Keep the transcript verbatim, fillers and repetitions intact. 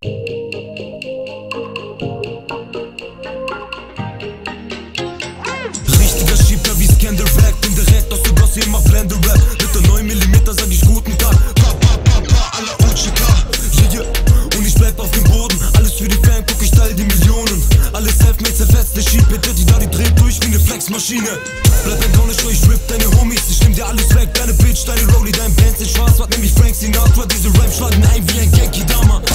Richtiger Schieber wie Scandal Rap, bin direkt aus der Gosse, immer Blende Rap. Mit der neun Millimeter sag ich guten Tag. Pa, pa, pa, pa, aller O G K. Yeah, yeah. Und ich bleib auf dem Boden. Alles für die Fan, guck ich teil die Millionen. Alles selfmade, zerfetzt, der Schieb, bitte, die da, die dreht durch wie ne Flexmaschine. Bleib ein Down, ich rip deine Homies. Ich nehm dir alles weg, deine Bitch, deine Rollie, dein Band sind schwarz, wart nämlich Frank Sinatra. Diese Rap schlagen ein wie ein Genki Dama.